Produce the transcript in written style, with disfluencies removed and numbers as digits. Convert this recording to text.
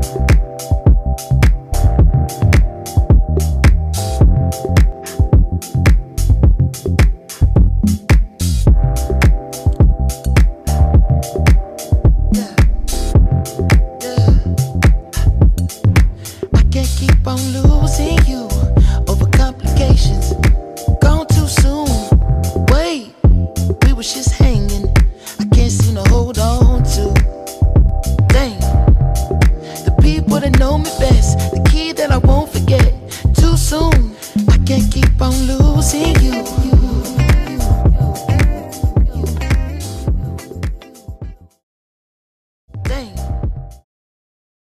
Know me best, the key that I won't forget. Too soon, I can't keep on losing you.